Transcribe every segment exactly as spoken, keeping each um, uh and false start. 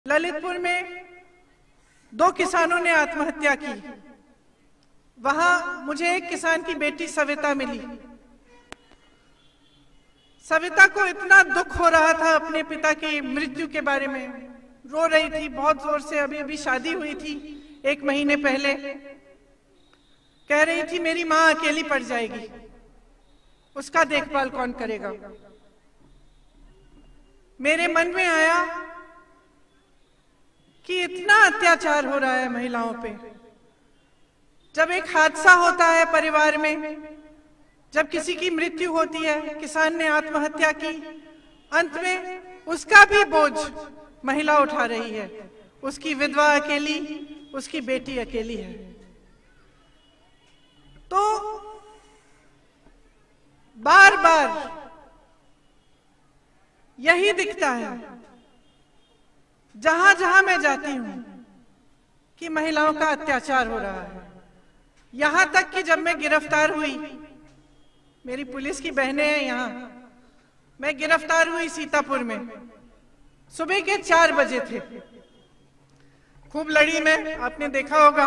ललितपुर में दो किसानों ने आत्महत्या की। वहां मुझे एक किसान की बेटी सविता मिली। सविता को इतना दुख हो रहा था अपने पिता की मृत्यु के बारे में, रो रही थी बहुत जोर से। अभी अभी शादी हुई थी एक महीने पहले। कह रही थी मेरी माँ अकेली पड़ जाएगी, उसका देखभाल कौन करेगा। मेरे मन में आया कि इतना अत्याचार हो रहा है महिलाओं पे। जब एक हादसा होता है परिवार में, जब किसी की मृत्यु होती है, किसान ने आत्महत्या की, अंत में उसका भी बोझ महिला उठा रही है। उसकी विधवा अकेली, उसकी बेटी अकेली है। तो बार बार यही दिखता है जहां जहां मैं जाती हूं कि महिलाओं का अत्याचार हो रहा है। यहां तक कि जब मैं गिरफ्तार हुई, मेरी पुलिस की बहनें हैं यहां, मैं गिरफ्तार हुई सीतापुर में, सुबह के चार बजे थे। खूब लड़ी मैं, आपने देखा होगा।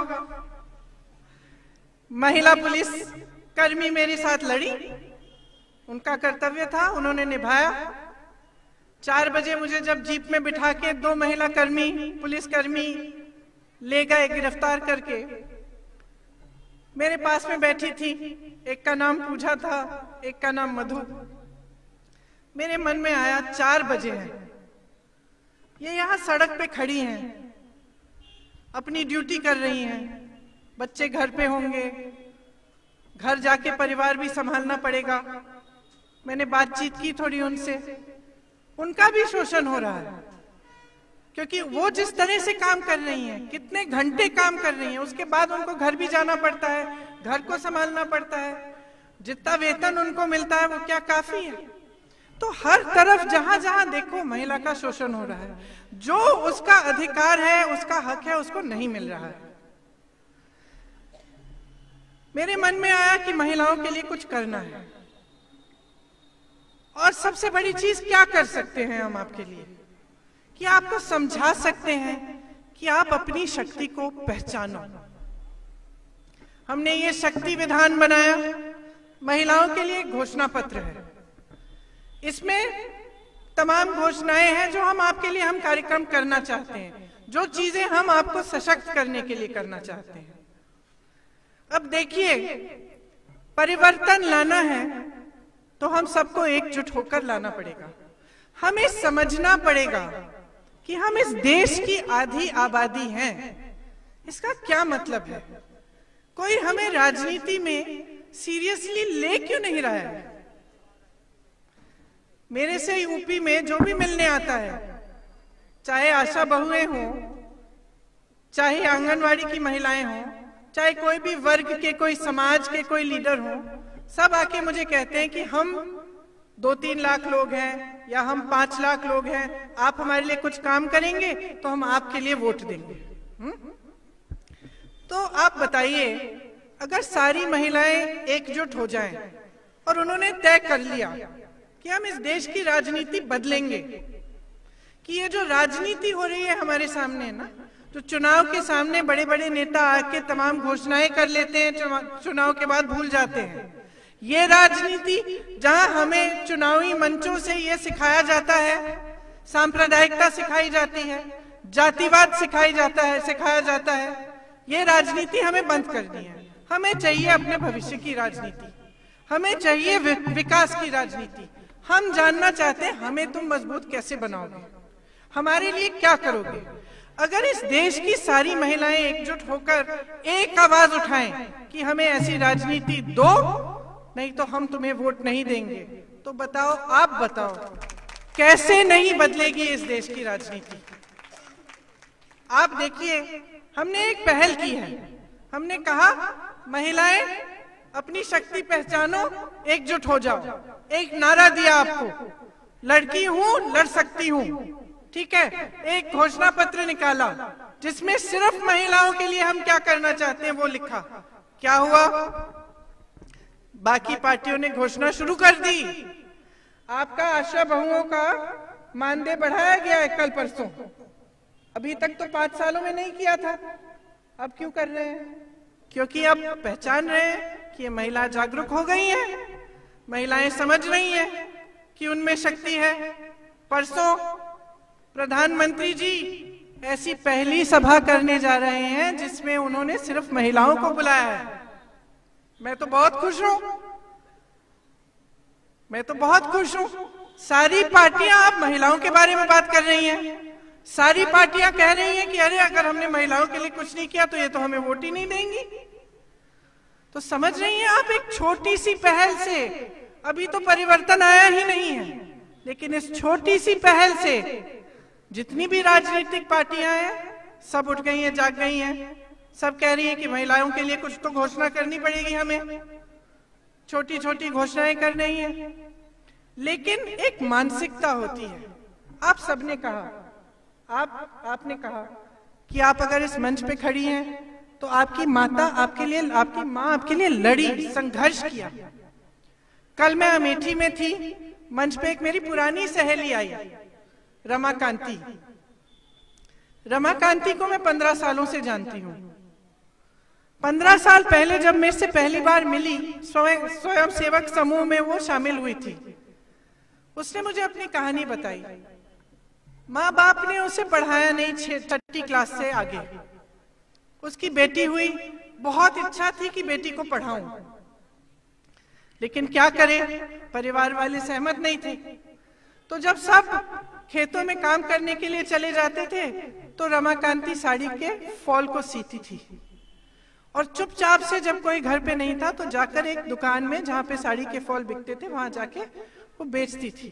महिला पुलिस कर्मी मेरे साथ लड़ी, उनका कर्तव्य था, उन्होंने निभाया। चार बजे मुझे जब जीप में बिठा के दो महिला कर्मी, पुलिस कर्मी ले गए गिरफ्तार करके, मेरे पास में बैठी थी, एक का नाम पूजा था, एक का नाम मधु। मेरे मन में आया चार बजे हैं, ये यहाँ सड़क पे खड़ी हैं, अपनी ड्यूटी कर रही हैं, बच्चे घर पे होंगे, घर जाके परिवार भी संभालना पड़ेगा। मैंने बातचीत की थोड़ी उनसे, उनका भी शोषण हो रहा है, क्योंकि वो जिस तरह से काम कर रही हैं, कितने घंटे काम कर रही हैं, उसके बाद उनको घर भी जाना पड़ता है, घर को संभालना पड़ता है। जितना वेतन उनको मिलता है वो क्या काफी है? तो हर तरफ जहां जहां देखो महिला का शोषण हो रहा है। जो उसका अधिकार है, उसका हक है, उसको नहीं मिल रहा है। मेरे मन में आया कि महिलाओं के लिए कुछ करना है, और सबसे बड़ी चीज क्या कर सकते हैं हम आपके लिए, कि आपको समझा सकते हैं कि आप अपनी शक्ति को पहचानो। हमने ये शक्ति विधान बनाया, महिलाओं के लिए घोषणा पत्र है। इसमें तमाम घोषणाएं हैं जो हम आपके लिए हम कार्यक्रम करना चाहते हैं, जो चीजें हम आपको सशक्त करने के लिए करना चाहते हैं। अब देखिए, परिवर्तन लाना है तो हम सबको एकजुट होकर लाना पड़ेगा। हमें समझना पड़ेगा कि हम इस देश की आधी आबादी हैं। इसका क्या मतलब है? कोई हमें राजनीति में सीरियसली ले क्यों नहीं रहा है? मेरे से यूपी में जो भी मिलने आता है, चाहे आशा बहुएं हों, चाहे आंगनवाड़ी की महिलाएं हों, चाहे कोई भी वर्ग के, कोई समाज के कोई लीडर हों, सब आके मुझे कहते हैं कि हम दो तीन लाख लोग हैं या हम पांच लाख लोग हैं, आप हमारे लिए कुछ काम करेंगे तो हम आपके लिए वोट देंगे। हुँ? तो आप बताइए, अगर सारी महिलाएं एकजुट हो जाएं और उन्होंने तय कर लिया कि हम इस देश की राजनीति बदलेंगे, कि ये जो राजनीति हो रही है हमारे सामने ना, तो चुनाव के सामने बड़े बड़े नेता आके तमाम घोषणाएं कर लेते हैं, चुनाव के बाद भूल जाते हैं। ये राजनीति जहां हमें चुनावी मंचों से ये सिखाया जाता है, सांप्रदायिकता सिखाई जाती है, जातिवाद सिखाई जाता है सिखाया जाता है, ये राजनीति हमें बंद करनी है। हमें चाहिए अपने भविष्य की राजनीति, हमें चाहिए विकास की राजनीति। हम जानना चाहते हैं हमें तुम मजबूत कैसे बनाओगे, हमारे लिए क्या करोगे। अगर इस देश की सारी महिलाएं एकजुट होकर एक आवाज उठाएं कि हमें ऐसी राजनीति दो, नहीं तो हम तुम्हें वोट नहीं देंगे, तो बताओ, आप बताओ कैसे नहीं बदलेगी इस देश की राजनीति? आप देखिए, हमने एक पहल की है। हमने कहा महिलाएं अपनी शक्ति पहचानो, एकजुट हो जाओ। एक नारा दिया आपको, लड़की हूं लड़ सकती हूं, ठीक है। एक घोषणा पत्र निकाला जिसमें सिर्फ महिलाओं के लिए हम क्या करना चाहते हैं वो लिखा। क्या हुआ? बाकी पार्टियों ने घोषणा शुरू कर दी। आपका आशा बहुओं का मानदेय बढ़ाया गया है कल परसों, अभी तक तो पांच सालों में नहीं किया था, अब क्यों कर रहे हैं? क्योंकि अब पहचान रहे हैं कि ये महिला जागरूक हो गई हैं, महिलाएं समझ रही हैं कि उनमें शक्ति है। परसों प्रधानमंत्री जी ऐसी पहली सभा करने जा रहे हैं जिसमें उन्होंने सिर्फ महिलाओं को बुलाया है। मैं तो बहुत खुश हूं, मैं तो बहुत खुश हूं। सारी पार्टियां अब महिलाओं के बारे में बात कर रही हैं। सारी पार्टियां कह रही हैं कि अरे अगर हमने महिलाओं के लिए कुछ नहीं किया तो ये तो हमें वोट ही नहीं देंगी। तो समझ रही हैं आप, एक छोटी सी पहल से, अभी तो परिवर्तन आया ही नहीं है, लेकिन इस छोटी सी पहल से जितनी भी राजनीतिक पार्टियां हैं सब उठ गई हैं, जाग गई हैं। सब कह रही हैं कि महिलाओं के लिए कुछ तो घोषणा करनी पड़ेगी, हमें छोटी छोटी घोषणाएं कर रही हैं। लेकिन एक मानसिकता होती है। आप सबने कहा, आप आपने कहा कि आप अगर इस मंच पे खड़ी हैं तो आपकी माता आपके लिए, आपकी माँ आपके लिए लड़ी, संघर्ष किया। कल मैं अमेठी में थी, मंच पे एक मेरी पुरानी सहेली आई, रमाकांति। रमाकांति को मैं पंद्रह सालों से जानती हूँ। पंद्रह साल पहले जब मेरे से पहली बार मिली, स्वयं स्वयं सेवक समूह में वो शामिल हुई थी। उसने मुझे अपनी कहानी बताई। माँ बाप ने उसे पढ़ाया नहीं, छठी क्लास से आगे। उसकी बेटी हुई, बहुत इच्छा थी कि बेटी को पढ़ाऊं, लेकिन क्या करे, परिवार वाले सहमत नहीं थे। तो जब सब खेतों में काम करने के लिए चले जाते थे तो रमाकांति साड़ी के फॉल को सीती थी, और चुपचाप से जब कोई घर पे नहीं था तो जाकर एक दुकान में जहां पे साड़ी के फॉल बिकते थे वहां जाके वो बेचती थी।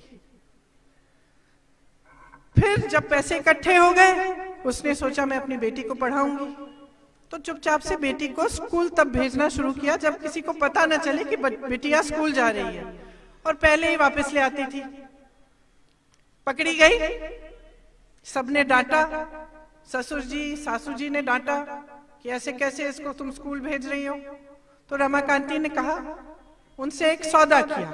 फिर जब पैसे इकट्ठे हो गए, उसने सोचा मैं अपनी बेटी को पढ़ाऊंगी, तो चुपचाप से बेटी को स्कूल तब भेजना शुरू किया जब किसी को पता न चले कि बेटिया स्कूल जा रही है, और पहले ही वापस ले आती थी। पकड़ी गई, सबने डांटा, ससुर जी सासू जी ने डांटा कि ऐसे कैसे इसको तुम स्कूल भेज रही हो। तो रमाकांति ने कहा, उनसे एक सौदा किया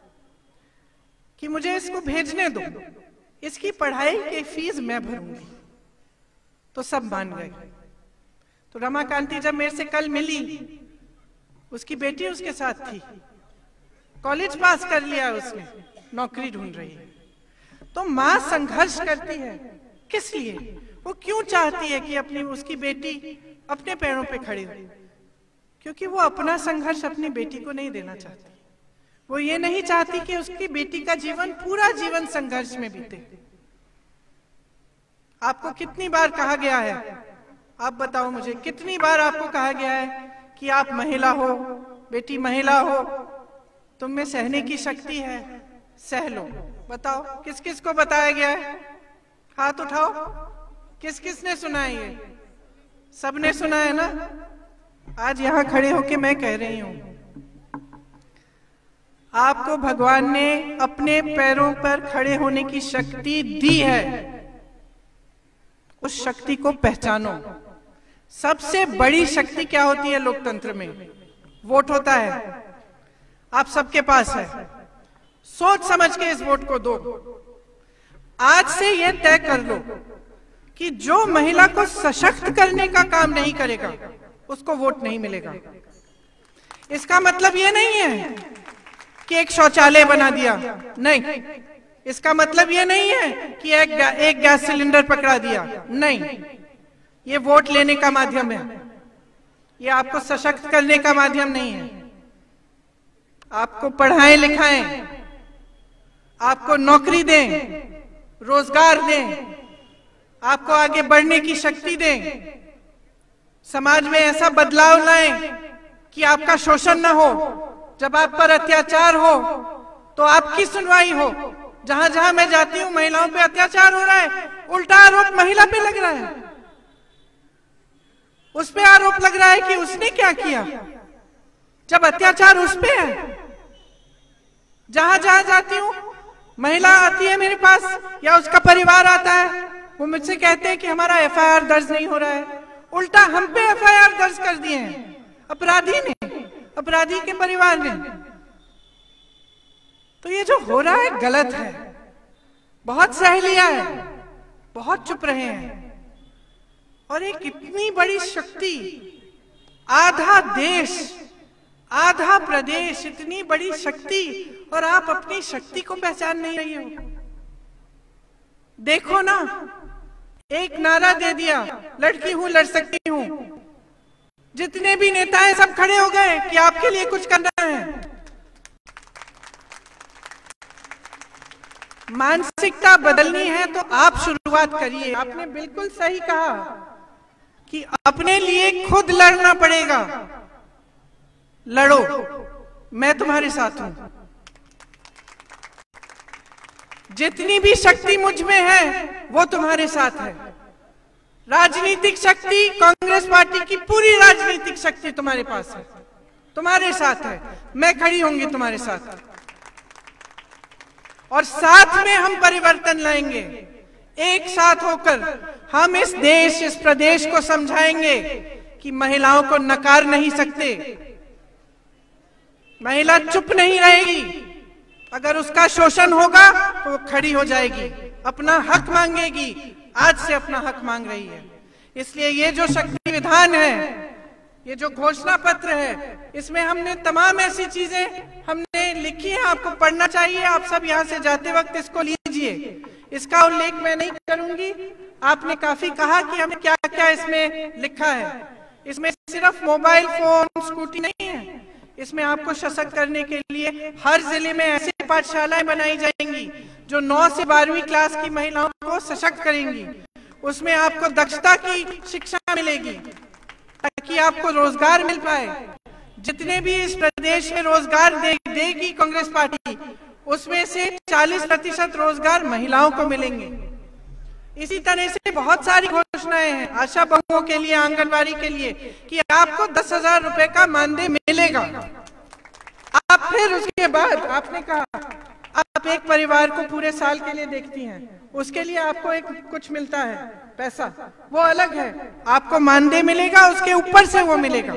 कि मुझे इसको भेजने दो, इसकी पढ़ाई की फीस मैं भरूंगी। तो सब मान गए। तो रमाकांति जब मेरे से कल मिली, उसकी बेटी उसके साथ थी, कॉलेज पास कर लिया उसने, नौकरी ढूंढ रही है। तो माँ संघर्ष करती है, किस लिए? वो क्यों चाहती है कि अपनी उसकी बेटी अपने पैरों पे खड़ी हो? क्योंकि वो अपना संघर्ष अपनी बेटी को नहीं देना चाहती। वो ये नहीं चाहती कि उसकी बेटी का जीवन, पूरा जीवन संघर्ष में बीते। आपको कितनी बार कहा गया है, आप बताओ मुझे, कितनी बार आपको कहा गया है कि आप महिला हो, बेटी महिला हो, तुम में सहने की शक्ति है, सह लो। बताओ किस किस को बताया गया है? हाथ उठाओ, किस किस ने सुना है? ये सबने सुना है ना? आज यहां खड़े होके मैं कह रही हूं, आपको भगवान ने अपने पैरों पर खड़े होने की शक्ति दी है। उस शक्ति को पहचानो। सबसे बड़ी शक्ति क्या होती है लोकतंत्र में? वोट होता है, आप सबके पास है। सोच समझ के इस वोट को दो। आज से यह तय कर लो कि जो महिला को सशक्त करने का काम नहीं करेगा उसको वोट नहीं मिलेगा। इसका मतलब यह नहीं है कि एक शौचालय बना दिया, नहीं। इसका मतलब यह नहीं है कि एक एक गैस सिलेंडर पकड़ा दिया, नहीं। ये वोट लेने का माध्यम है, ये आपको सशक्त करने का माध्यम नहीं है। आपको पढ़ाएं लिखाएं, आपको नौकरी दें, रोजगार दें, आपको आगे बढ़ने की शक्ति दें, समाज में ऐसा बदलाव लाएं कि आपका शोषण न हो, जब आप पर अत्याचार हो तो आपकी सुनवाई हो। जहां जहां मैं जाती हूं महिलाओं पे अत्याचार हो रहा है, उल्टा आरोप महिला पे लग रहा है। उस पे आरोप लग रहा है कि उसने क्या किया, जब अत्याचार उस पे है। जहां जहां जाती हूं महिला आती है मेरे पास या उसका परिवार आता है, वो मुझसे कहते हैं कि हमारा एफ आई आर दर्ज नहीं हो रहा है। उल्टा हम पे एफ आई आर दर्ज कर दिए हैं अपराधी ने, अपराधी के परिवार ने। तो ये जो हो रहा है गलत है। बहुत सह लिया है, बहुत चुप रहे हैं, और एक इतनी बड़ी शक्ति, आधा देश, आधा प्रदेश, इतनी बड़ी शक्ति, और आप अपनी शक्ति को पहचान नहीं रही हो। देखो ना, एक नारा दे दिया, लड़की हूं लड़ सकती हूं। जितने भी नेता हैं सब खड़े हो गए कि आपके लिए कुछ करना है। मानसिकता बदलनी है तो आप शुरुआत करिए। आपने बिल्कुल सही कहा कि अपने लिए खुद लड़ना पड़ेगा। लड़ो, मैं तुम्हारे साथ हूं। जितनी भी शक्ति मुझ में है वो तुम्हारे साथ है। राजनीतिक शक्ति, कांग्रेस पार्टी की पूरी राजनीतिक शक्ति तुम्हारे पास है, तुम्हारे साथ है। मैं खड़ी होंगी तुम्हारे साथ, और साथ में हम परिवर्तन लाएंगे। एक साथ होकर हम इस देश, इस प्रदेश को समझाएंगे कि महिलाओं को नकार नहीं सकते। महिला चुप नहीं रहेगी। अगर उसका शोषण होगा तो वो खड़ी हो जाएगी, अपना हक मांगेगी। आज से अपना हक मांग रही है। इसलिए ये जो शक्ति विधान है, ये जो घोषणा पत्र है, इसमें हमने तमाम ऐसी चीजें हमने लिखी है, आपको पढ़ना चाहिए। आप सब यहाँ से जाते वक्त इसको लीजिए। इसका उल्लेख मैं नहीं करूंगी। आपने काफी कहा कि हमने क्या क्या इसमें लिखा है। इसमें सिर्फ मोबाइल फोन, स्कूटी नहीं है। इसमें आपको सशक्त करने के लिए हर जिले में ऐसी पाठशालाएं बनाई जाएंगी जो नौ से बारहवीं क्लास की महिलाओं को सशक्त करेंगी। उसमें आपको दक्षता की शिक्षा मिलेगी ताकि आपको रोजगार मिल पाए। जितने भी इस प्रदेश में रोजगार दे, देगी कांग्रेस पार्टी, उसमें से चालीस प्रतिशत रोजगार महिलाओं को मिलेंगे। इसी तरह से बहुत सारी घोषणाएं हैं आशा बहुओं के लिए, आंगनबाड़ी के लिए, कि आपको दस हजार रुपए का मानदेय मिलेगा। आप फिर उसके बाद आपने कहा आप एक परिवार को पूरे साल के लिए देखती हैं, उसके लिए आपको एक कुछ मिलता है पैसा, वो अलग है। आपको मानदेय मिलेगा, उसके ऊपर से वो मिलेगा।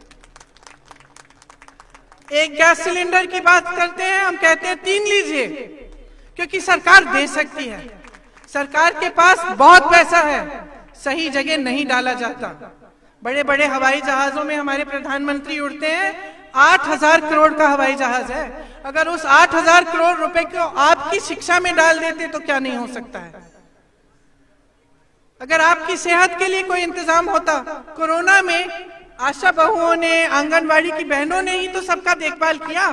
एक गैस सिलेंडर की बात करते हैं, हम कहते हैं तीन लीजिए, क्योंकि सरकार दे सकती है। सरकार के पास बहुत पैसा है, सही जगह नहीं डाला जाता। बड़े बड़े हवाई जहाजों में हमारे प्रधानमंत्री उड़ते हैं। आठ हजार करोड़ का हवाई जहाज है। अगर उस आठ हजार करोड़ रुपए को आपकी शिक्षा में डाल देते तो क्या नहीं हो सकता है। अगर आपकी सेहत के लिए कोई इंतजाम होता, कोरोना में आशा बहुओं ने, आंगनबाड़ी की बहनों ने ही तो सबका देखभाल किया।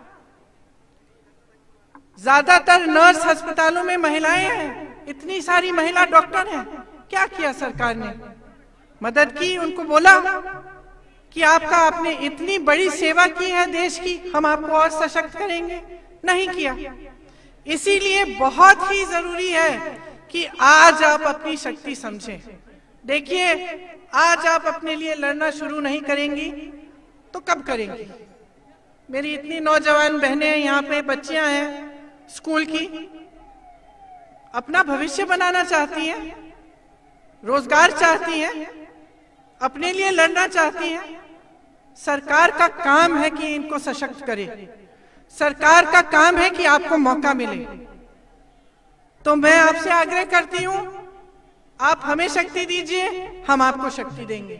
ज्यादातर नर्स अस्पतालों में महिलाएं हैं, इतनी सारी महिला डॉक्टर हैं। क्या किया सरकार ने? मदद की, उनको बोला कि आपका आपने इतनी बड़ी सेवा की है देश की, हम आपको और सशक्त करेंगे। नहीं किया। इसीलिए बहुत ही जरूरी है कि आज आप अपनी शक्ति समझें। देखिए, आज आप अपने लिए लड़ना शुरू नहीं करेंगी तो कब करेंगी? मेरी इतनी नौजवान बहनें हैं, यहाँ पे बच्चियां हैं स्कूल की, अपना भविष्य बनाना चाहती हैं, रोजगार चाहती हैं, अपने लिए लड़ना चाहती हैं। सरकार का काम है कि इनको सशक्त करे। सरकार का काम है कि आपको मौका मिले। तो मैं आपसे आग्रह करती हूं, आप हमें शक्ति दीजिए, हम आपको शक्ति देंगे।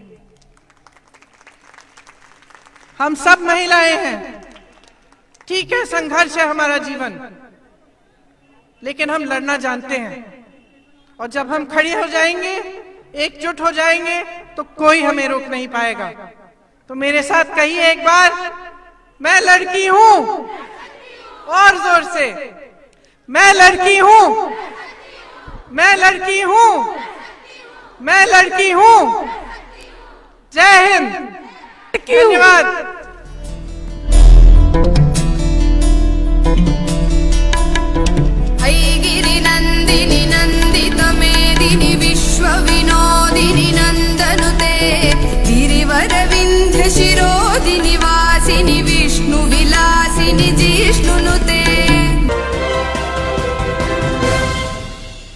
हम सब महिलाएं हैं, ठीक है, संघर्ष है हमारा जीवन, लेकिन हम लड़ना जानते हैं। और जब हम खड़े हो जाएंगे, एकजुट हो जाएंगे, तो कोई हमें रोक नहीं पाएगा। तो मेरे साथ कहिए एक बार, मैं लड़की हूं, और जोर से, मैं लड़की हूं, मैं लड़की हूं, मैं लड़की हूं। जय हिंद, धन्यवाद।